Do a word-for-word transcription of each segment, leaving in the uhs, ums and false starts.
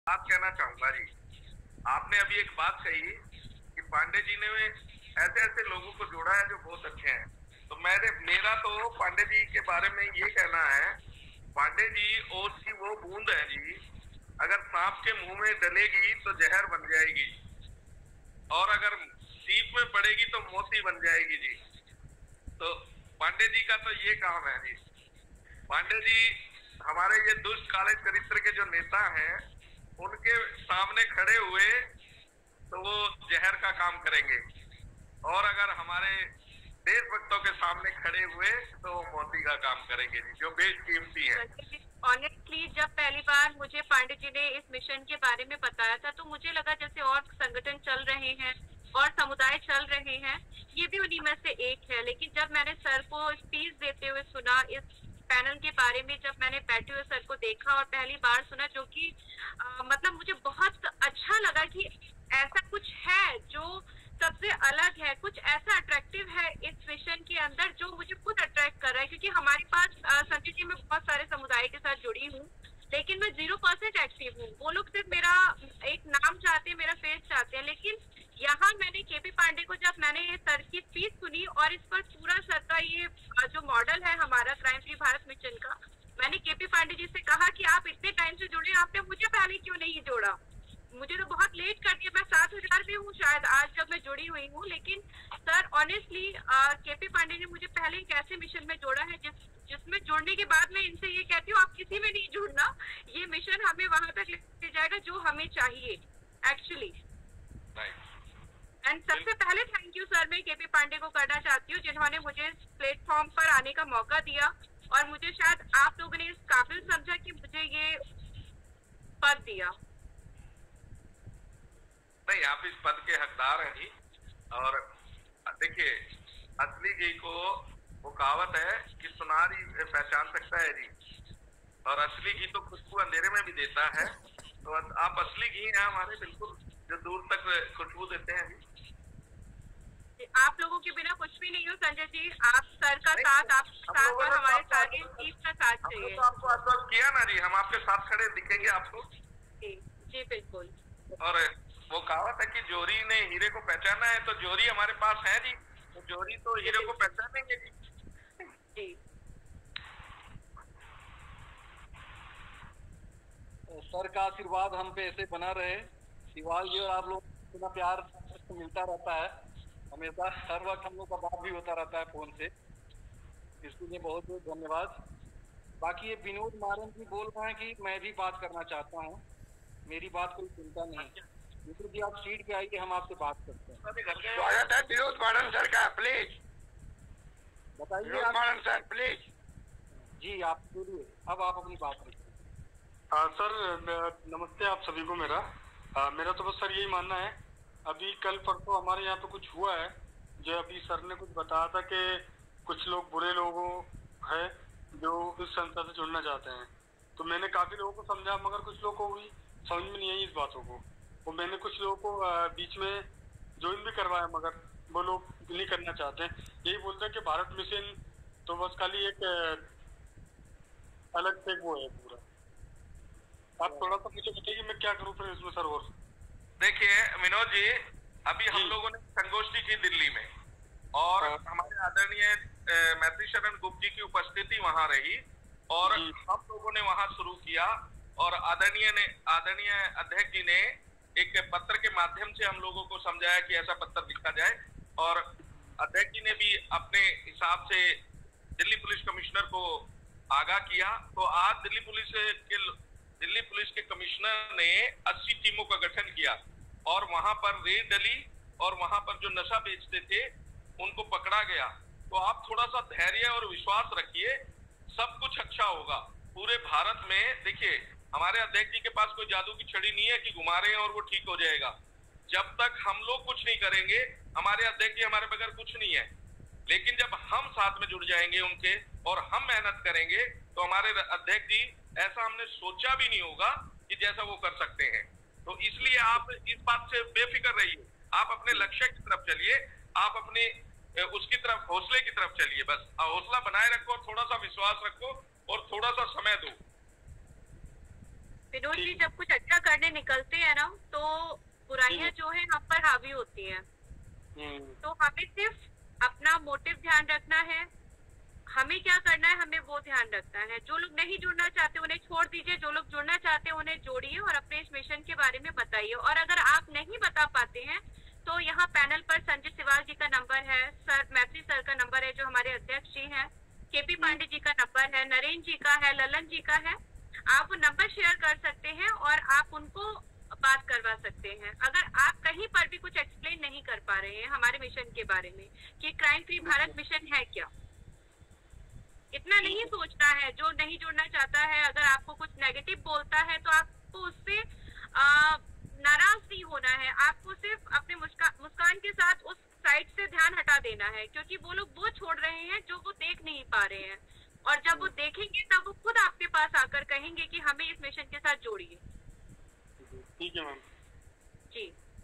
बात कहना चाहूंगा जी। आपने अभी एक बात कही कि पांडे जी ने ऐसे ऐसे लोगों को जोड़ा है जो बहुत अच्छे हैं। तो मेरे मेरा तो पांडे जी के बारे में ये कहना है, पांडे जी ओस की वो बूंद है जी, अगर सांप के मुंह में डलेगी तो जहर बन जाएगी, और अगर सीप में पड़ेगी तो मोती बन जाएगी जी। तो पांडे जी का तो ये काम है जी। पांडे जी हमारे ये दुष्ट काले चरित्र के जो नेता हैं, उनके सामने खड़े हुए तो वो जहर का काम करेंगे, और अगर हमारे देशभक्तों के सामने खड़े हुए तो वो मोती का काम करेंगे जी, जो बेशकीमती है। ऑनेस्टली जब पहली बार मुझे पांडे जी ने इस मिशन के बारे में बताया था तो मुझे लगा जैसे और संगठन चल रहे हैं और समुदाय चल रहे हैं, ये भी उन्हीं में से एक है। लेकिन जब मैंने सर को स्पीच देते हुए सुना, इस पैनल के बारे में जब मैंने बैठे हुए सर को देखा और पहली बार सुना, जो कि मतलब मुझे बहुत अच्छा लगा कि ऐसा कुछ है जो सबसे अलग है, कुछ ऐसा अट्रैक्टिव है इस मिशन के अंदर जो मुझे खुद अट्रैक्ट कर रहा है। क्योंकि हमारे पास संजय जी, मैं बहुत सारे समुदाय के साथ जुड़ी हूँ, लेकिन मैं जीरो परसेंट एक्टिव हूँ। वो लोग सिर्फ मेरा एक नाम चाहते हैं, मेरा फेस चाहते हैं। लेकिन यहाँ मैंने केपी पांडे को, जब मैंने ये सर की स्पीच सुनी और इस पर पूरा सर का ये जो मॉडल है हमारा क्राइम फ्री भारत मिशन का, मैंने केपी पांडे जी से कहा कि आप इतने टाइम से जुड़े, आपने मुझे पहले क्यों नहीं जोड़ा? मुझे तो बहुत लेट कर दिया, मैं सात हजार में हूँ शायद आज जब मैं जुड़ी हुई हूँ। लेकिन सर ऑनेस्टली केपी पांडे ने मुझे पहले एक ऐसे मिशन में जोड़ा है जिस जिसमें जुड़ने के बाद मैं इनसे ये कहती हूँ, आप किसी में नहीं जुड़ना, ये मिशन हमें वहां तक ले जाएगा जो हमें चाहिए एक्चुअली। एंड सबसे पहले थैंक यू सर मैं केपी पांडे को करना चाहती हूँ, जिन्होंने मुझे इस प्लेटफॉर्म पर आने का मौका दिया और मुझे शायद आप लोगों ने इस काबिल समझा कि मुझे ये पद दिया। नहीं, आप इस पद के हकदार हैं जी। और देखिए, असली घी को वो कहावत है कि सुनारी पहचान सकता है जी, और असली घी तो खुशबू अंधेरे में भी देता है। तो आप असली घी हैं हमारे, बिल्कुल, जो दूर तक खुशबू देते हैं जी। आप लोगों के बिना कुछ भी नहीं हो संजय जी, आप सर का साथ, आप साथ और हमारे सारे चीफ का साथ चाहिए। तो आपको आश्वस्त किया ना जी, हम आपके साथ खड़े दिखेंगे आपको जी। जी बिल्कुल। और वो कहावत है कि जोरी ने हीरे को पहचाना है, तो जोरी हमारे पास है जी, तो जोरी तो हीरे को पहचानेंगे जी। जी सर का आशीर्वाद हम पे ऐसे बना रहे, शिवाल जी और आप लोग इतना प्यार मिलता रहता है हमेशा, हर वक्त हम लोग का बात भी होता रहता है फोन से, इसके लिए बहुत बहुत धन्यवाद। बाकी ये विनोद मारन जी बोल रहे हैं कि मैं भी बात करना चाहता हूँ, मेरी बात कोई चिंता नहीं। विनोद जी आप सीट पे आइए, हम आपसे बात करते हैं। स्वागत है विनोद मारन सर का, प्लीज बताइए मारन सर प्लीज। जी आप बोलिए, अब आप अपनी बात रखिए। सर नमस्ते आप सभी को। मेरा आ, मेरा तो बस सर यही मानना है, अभी कल परसों हमारे यहाँ पे कुछ हुआ है, जो अभी सर ने कुछ बताया था कि कुछ लोग बुरे लोगों हैं जो इस संस्था से जुड़ना चाहते हैं। तो मैंने काफी लोगों को समझा, मगर कुछ लोगों को भी समझ में नहीं आई इस बातों को। और मैंने कुछ लोगों को आ, बीच में ज्वाइन भी करवाया, मगर वो लोग नहीं करना चाहते हैं। यही बोलते हैं कि भारत मिशन तो बस खाली एक अलग से वो है पूरा। आप थोड़ा सा मुझे बताइए मैं क्या करूँ फिर इसमें सर। और देखिए विनोद जी, अभी हम लोगों ने संगोष्ठी की दिल्ली में, और हमारे आदरणीय मैत्री शरण गुप्त जी की उपस्थिति वहां रही, और हम लोगों ने वहां शुरू किया, और आदरणीय ने आदरणीय अध्यक्ष जी ने एक पत्र के माध्यम से हम लोगों को समझाया कि ऐसा पत्र लिखा जाए, और अध्यक्ष जी ने भी अपने हिसाब से दिल्ली पुलिस कमिश्नर को आगाह किया। तो आज दिल्ली पुलिस के दिल्ली पुलिस के कमिश्नर ने अस्सी टीमों का गठन किया, और वहां पर रेड डली, और वहां पर जो नशा बेचते थे उनको पकड़ा गया। तो आप थोड़ा सा धैर्य और विश्वास रखिए, सब कुछ अच्छा होगा पूरे भारत में। देखिए, हमारे अध्यक्ष जी के पास कोई जादू की छड़ी नहीं है कि घुमा रहे हैं और वो ठीक हो जाएगा। जब तक हम लोग कुछ नहीं करेंगे, हमारे अध्यक्ष जी हमारे बगैर कुछ नहीं है। लेकिन जब हम साथ में जुड़ जाएंगे उनके, और हम मेहनत करेंगे, तो हमारे अध्यक्ष जी, ऐसा हमने सोचा भी नहीं होगा कि जैसा वो कर सकते हैं। तो इसलिए आप इस बात से बेफिक्र रहिए, आप अपने लक्ष्य की तरफ चलिए, आप अपने उसकी तरफ, हौसले की तरफ चलिए। बस हौसला बनाए रखो, और थोड़ा सा विश्वास रखो, और थोड़ा सा समय दो। विनोद जी, जब कुछ अच्छा करने निकलते हैं ना तो बुराइयां जो है हम पर हावी होती हैं। तो हमें सिर्फ अपना मोटिव ध्यान रखना है, हमें क्या करना है हमें वो ध्यान रखना है। जो लोग नहीं जुड़ना चाहते उन्हें छोड़ दीजिए, जो लोग जुड़ना चाहते हैं उन्हें जोड़िए और अपने इस मिशन के बारे में बताइए। और अगर आप नहीं बता पाते हैं तो यहाँ पैनल पर संजय सिवाल जी का नंबर है, सर मैत्री सर का नंबर है जो हमारे अध्यक्ष जी हैं, केपी पांडे जी का नंबर है, नरेंद्र जी का है, ललन जी का है। आप वो नंबर शेयर कर सकते हैं और आप उनको बात करवा सकते हैं। अगर आप कहीं पर भी कुछ एक्सप्लेन नहीं कर पा रहे हैं हमारे मिशन के बारे में कि क्राइम फ्री भारत मिशन है क्या, इतना नहीं सोचना है। जो नहीं जुड़ना चाहता है अगर आपको कुछ नेगेटिव बोलता है तो आपको उससे नाराज नहीं होना है, आपको सिर्फ अपने मुस्का, मुस्कान के साथ उस साइड से ध्यान हटा देना है, क्योंकि वो लोग वो छोड़ रहे हैं जो वो देख नहीं पा रहे हैं। और जब वो देखेंगे तब वो खुद आपके पास आकर कहेंगे कि हमें इस मिशन के साथ जोड़िए। ठीक है मैम जी।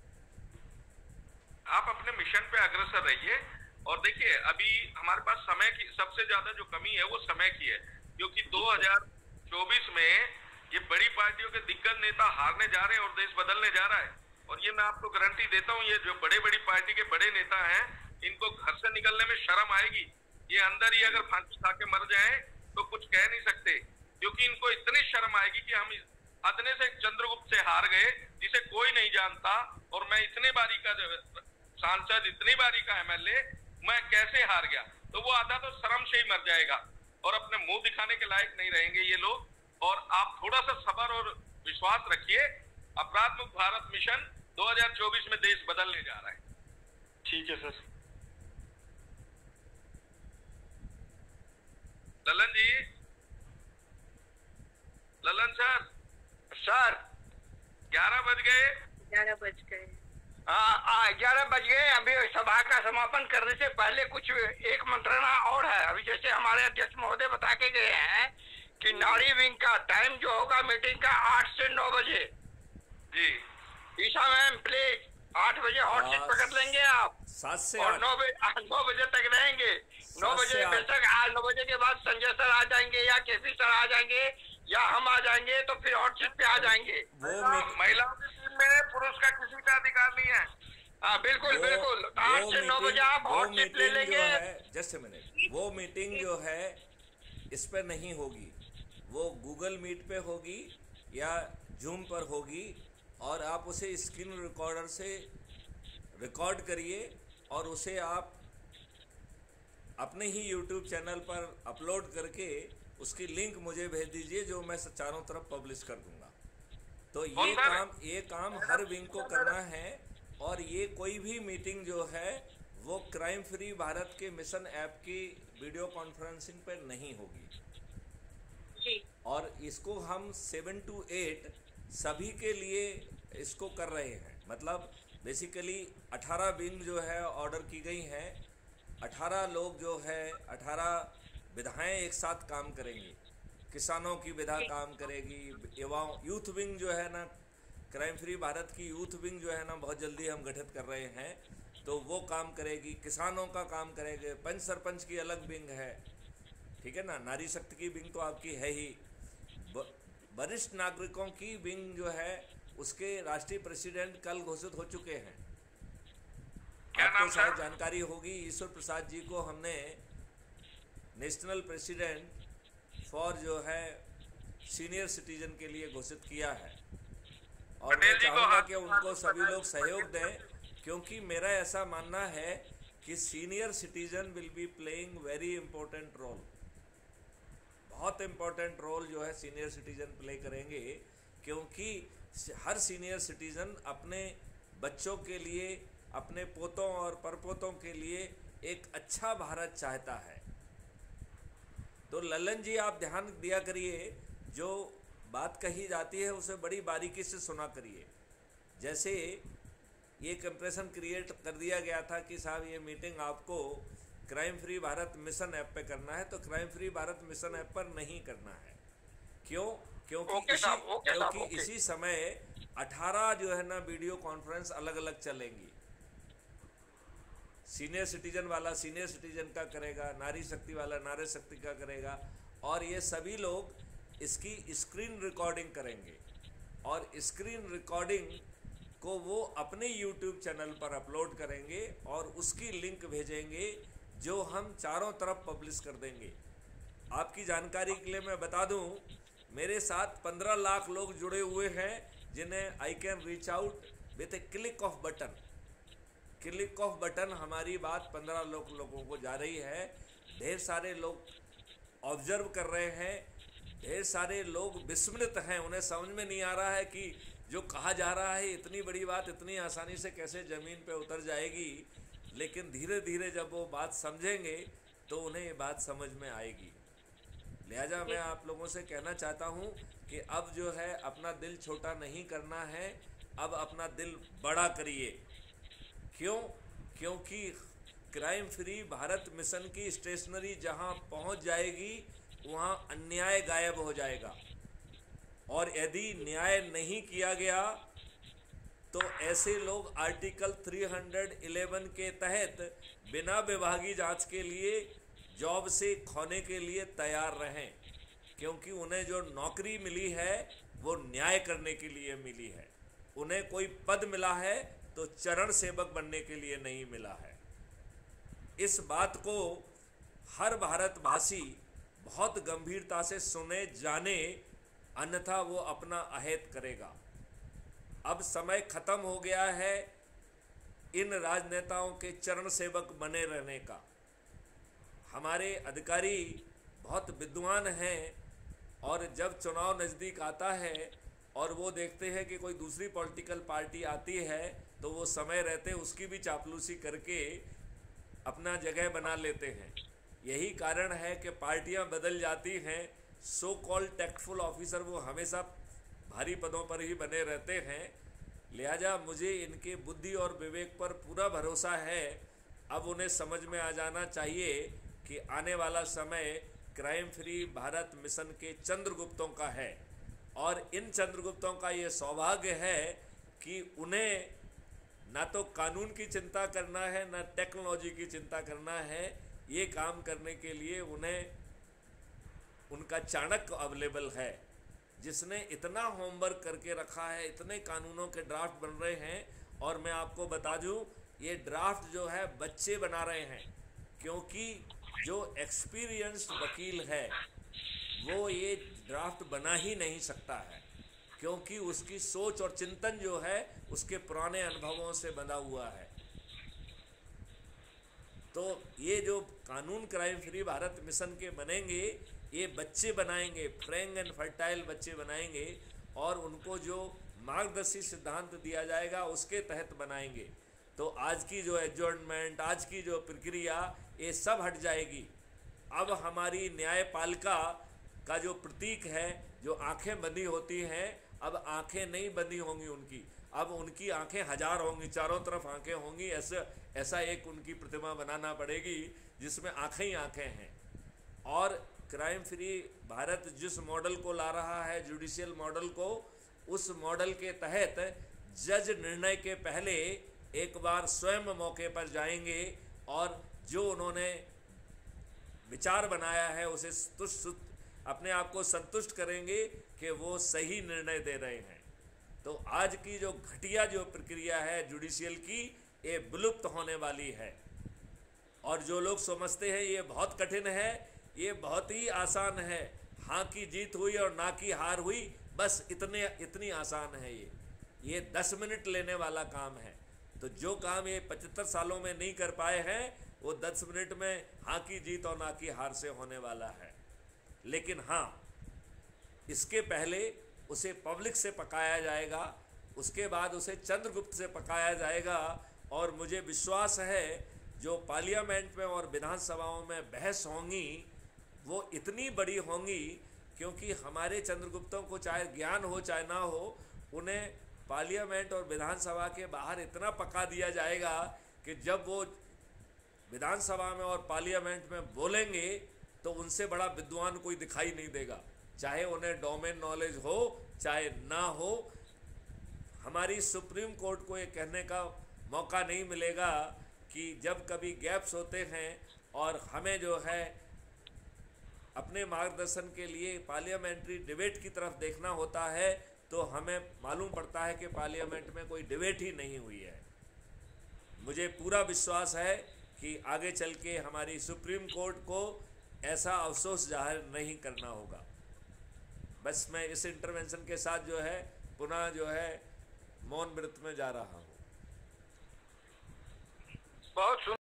आप अपने मिशन पे अग्रसर रहिए। और देखिए अभी हमारे पास समय की सबसे ज्यादा जो कमी है वो समय की है, क्योंकि दो हज़ार चौबीस में ये बड़ी पार्टियों के दिग्गज नेता हारने जा रहे हैं और देश बदलने जा रहा है। और ये मैं आपको गारंटी देता हूँ, ये जो बड़े बड़ी पार्टी के बड़े नेता हैं इनको घर से निकलने में शर्म आएगी। ये अंदर ही अगर फांसी खा के मर जाए तो कुछ कह नहीं सकते, क्योंकि इनको इतनी शर्म आएगी कि हम अदने से चंद्रगुप्त से हार गए जिसे कोई नहीं जानता, और मैं इतने बारी का सांसद, इतनी बारी का एमएलए, मैं कैसे हार गया। तो वो आधा तो शर्म से ही मर जाएगा और अपने मुंह दिखाने के लायक नहीं रहेंगे ये लोग। और आप थोड़ा सा सब्र और विश्वास रखिए, अपराध मुक्त भारत मिशन दो हज़ार चौबीस में देश बदलने जा रहा है। ठीक है sir. Lalan ji, Lalan sir. Sir ग्यारह बज गए। ग्यारह बज गए हाँ ग्यारह बज गए। अभी सभा का समापन करने से पहले कुछ एक मंत्रणा और है। अभी जैसे हमारे अध्यक्ष महोदय बता के गए हैं कि नारी विंग का टाइम जो होगा मीटिंग का आठ से नौ बजे। जी ईशा मैम प्लीज आठ बजे हॉट सीट पकड़ लेंगे आप, सात से और नौ बजे नौ बजे तक रहेंगे। नौ बजे बेशक आज नौ बजे के बाद संजय सर आ जाएंगे या केपी सर आ जाएंगे या हम आ जाएंगे, तो फिर हॉट सीट पे आ जाएंगे। महिलाओं की टीम में पुरुष का किसी का अधिकार नहीं है। हाँ बिल्कुल बिल्कुल। आठ से नौ बजे आप हॉट सीट ले लेंगे। जस्ट अ मिनट, वो मीटिंग जो है इस पर नहीं होगी, वो गूगल मीट पे होगी या जूम पर होगी, और आप उसे स्क्रीन रिकॉर्डर से रिकॉर्ड करिए और उसे आप अपने ही यूट्यूब चैनल पर अपलोड करके उसकी लिंक मुझे भेज दीजिए, जो मैं चारों तरफ पब्लिश कर दूंगा। तो ये काम ये काम हर विंग को करना है। और ये कोई भी मीटिंग जो है वो क्राइम फ्री भारत के मिशन ऐप की वीडियो कॉन्फ्रेंसिंग पर नहीं होगी। और इसको हम सेवन टू एट सभी के लिए इसको कर रहे हैं। मतलब बेसिकली अठारह विंग जो है ऑर्डर की गई हैं, अठारह लोग जो है अठारह विधाएं एक साथ काम करेंगी। किसानों की विधा काम करेगी, युवाओं यूथ विंग जो है ना, क्राइम फ्री भारत की यूथ विंग जो है ना बहुत जल्दी हम गठित कर रहे हैं, तो वो काम करेगी। किसानों का काम करेंगे। पंच सरपंच की अलग विंग है, ठीक है ना। नारी शक्ति की विंग तो आपकी है ही। वरिष्ठ नागरिकों की विंग जो है उसके राष्ट्रीय प्रेसिडेंट कल घोषित हो चुके हैं। आपको शायद जानकारी होगी, ईश्वर प्रसाद जी को हमने नेशनल प्रेसिडेंट फॉर जो है सीनियर सिटीजन के लिए घोषित किया है। और मैं चाहूँगा कि उनको सभी लोग सहयोग दें, क्योंकि मेरा ऐसा मानना है कि senior citizen will be playing very important role. बहुत इम्पोर्टेंट रोल जो है सीनियर सिटीजन प्ले करेंगे, क्योंकि हर सीनियर सिटीजन अपने बच्चों के लिए, अपने पोतों और परपोतों के लिए एक अच्छा भारत चाहता है। तो ललन जी आप ध्यान दिया करिए, जो बात कही जाती है उसे बड़ी बारीकी से सुना करिए। जैसे ये कंप्रेशन क्रिएट कर दिया गया था कि साहब ये मीटिंग आपको crime free Bharat mission app पे करना है, तो crime free Bharat mission app पर नहीं करना है। क्यों? क्योंकि इसी क्योंकि इसी समय अठारह जो है ना वीडियो कॉन्फ्रेंस अलग अलग चलेंगी। सीनियर सिटीजन वाला सीनियर सिटीजन का करेगा, नारी शक्ति वाला नारी शक्ति का करेगा, और ये सभी लोग इसकी स्क्रीन रिकॉर्डिंग करेंगे। और स्क्रीन रिकॉर्डिंग को वो अपने यूट्यूब चैनल पर अपलोड करेंगे और उसकी लिंक भेजेंगे जो हम चारों तरफ पब्लिश कर देंगे। आपकी जानकारी के लिए मैं बता दूं, मेरे साथ पंद्रह लाख लोग जुड़े हुए हैं जिन्हें I can reach out with a click of button. Click of button हमारी बात पंद्रह लोग लोगों को जा रही है। ढेर सारे लोग ऑब्जर्व कर रहे हैं, ढेर सारे लोग विस्मित हैं, उन्हें समझ में नहीं आ रहा है कि जो कहा जा रहा है इतनी बड़ी बात इतनी आसानी से कैसे ज़मीन पे उतर जाएगी। लेकिन धीरे धीरे जब वो बात समझेंगे तो उन्हें ये बात समझ में आएगी। लिहाजा मैं आप लोगों से कहना चाहता हूँ कि अब जो है अपना दिल छोटा नहीं करना है, अब अपना दिल बड़ा करिए। क्यों? क्योंकि क्राइम फ्री भारत मिशन की स्टेशनरी जहाँ पहुँच जाएगी वहाँ अन्याय गायब हो जाएगा, और यदि न्याय नहीं किया गया तो ऐसे लोग आर्टिकल तीन सौ ग्यारह के तहत बिना विभागीय जांच के लिए जॉब से खोने के लिए तैयार रहें, क्योंकि उन्हें जो नौकरी मिली है वो न्याय करने के लिए मिली है। उन्हें कोई पद मिला है तो चरण सेवक बनने के लिए नहीं मिला है। इस बात को हर भारतवासी बहुत गंभीरता से सुने जाने, अन्यथा वो अपना अहेत करेगा। अब समय खत्म हो गया है इन राजनेताओं के चरण सेवक बने रहने का। हमारे अधिकारी बहुत विद्वान हैं, और जब चुनाव नज़दीक आता है और वो देखते हैं कि कोई दूसरी पॉलिटिकल पार्टी आती है तो वो समय रहते उसकी भी चापलूसी करके अपना जगह बना लेते हैं। यही कारण है कि पार्टियां बदल जाती हैं, सो कॉल्ड टैक्टफुल ऑफिसर वो हमेशा भारी पदों पर ही बने रहते हैं। लिहाजा मुझे इनके बुद्धि और विवेक पर पूरा भरोसा है। अब उन्हें समझ में आ जाना चाहिए कि आने वाला समय क्राइम फ्री भारत मिशन के चंद्रगुप्तों का है, और इन चंद्रगुप्तों का ये सौभाग्य है कि उन्हें ना तो कानून की चिंता करना है ना टेक्नोलॉजी की चिंता करना है। ये काम करने के लिए उन्हें उनका चाणक्य अवेलेबल है, जिसने इतना होमवर्क करके रखा है, इतने कानूनों के ड्राफ्ट बन रहे हैं। और मैं आपको बता दूं, ये ड्राफ्ट जो है बच्चे बना रहे हैं, क्योंकि जो एक्सपीरियंस्ड वकील है वो ये ड्राफ्ट बना ही नहीं सकता है, क्योंकि उसकी सोच और चिंतन जो है उसके पुराने अनुभवों से बंधा हुआ है। तो ये जो कानून क्राइम फ्री भारत मिशन के बनेंगे, ये बच्चे बनाएंगे, फ्रैंक एंड फर्टाइल बच्चे बनाएंगे, और उनको जो मार्गदर्शी सिद्धांत दिया जाएगा उसके तहत बनाएंगे। तो आज की जो एडजॉर्नमेंट, आज की जो प्रक्रिया, ये सब हट जाएगी। अब हमारी न्यायपालिका का जो प्रतीक है, जो आंखें बंदी होती हैं, अब आंखें नहीं बंदी होंगी उनकी, अब उनकी आंखें हजार होंगी, चारों तरफ आंखें होंगी। ऐसा ऐसा एक उनकी प्रतिमा बनाना पड़ेगी जिसमें आंखें ही आंखें हैं। और क्राइम फ्री भारत जिस मॉडल को ला रहा है, जुडिशियल मॉडल को, उस मॉडल के तहत जज निर्णय के पहले एक बार स्वयं मौके पर जाएंगे और जो उन्होंने विचार बनाया है उसे तुष्ट अपने आप को संतुष्ट करेंगे कि वो सही निर्णय दे रहे हैं। तो आज की जो घटिया जो प्रक्रिया है जुडिशियल की, ये विलुप्त होने वाली है। और जो लोग समझते हैं ये बहुत कठिन है, ये बहुत ही आसान है, हाँ की जीत हुई और ना की हार हुई, बस इतने इतनी आसान है ये ये दस मिनट लेने वाला काम है। तो जो काम ये पचहत्तर सालों में नहीं कर पाए हैं, वो दस मिनट में हाँ की जीत और ना की हार से होने वाला है। लेकिन हाँ, इसके पहले उसे पब्लिक से पकाया जाएगा, उसके बाद उसे चंद्रगुप्त से पकाया जाएगा। और मुझे विश्वास है जो पार्लियामेंट में और विधानसभाओं में बहस होंगी वो इतनी बड़ी होंगी, क्योंकि हमारे चंद्रगुप्तों को चाहे ज्ञान हो चाहे ना हो, उन्हें पार्लियामेंट और विधानसभा के बाहर इतना पका दिया जाएगा कि जब वो विधानसभा में और पार्लियामेंट में बोलेंगे तो उनसे बड़ा विद्वान कोई दिखाई नहीं देगा, चाहे उन्हें डोमेन नॉलेज हो चाहे ना हो। हमारी सुप्रीम कोर्ट को ये कहने का मौका नहीं मिलेगा कि जब कभी गैप्स होते हैं और हमें जो है अपने मार्गदर्शन के लिए पार्लियामेंट्री डिबेट की तरफ देखना होता है, तो हमें मालूम पड़ता है कि पार्लियामेंट में कोई डिबेट ही नहीं हुई है। मुझे पूरा विश्वास है कि आगे चल के हमारी सुप्रीम कोर्ट को ऐसा अफसोस जाहिर नहीं करना होगा। बस मैं इस इंटरवेंशन के साथ जो है पुनः जो है मौन व्रत में जा रहा हूँ। बहुत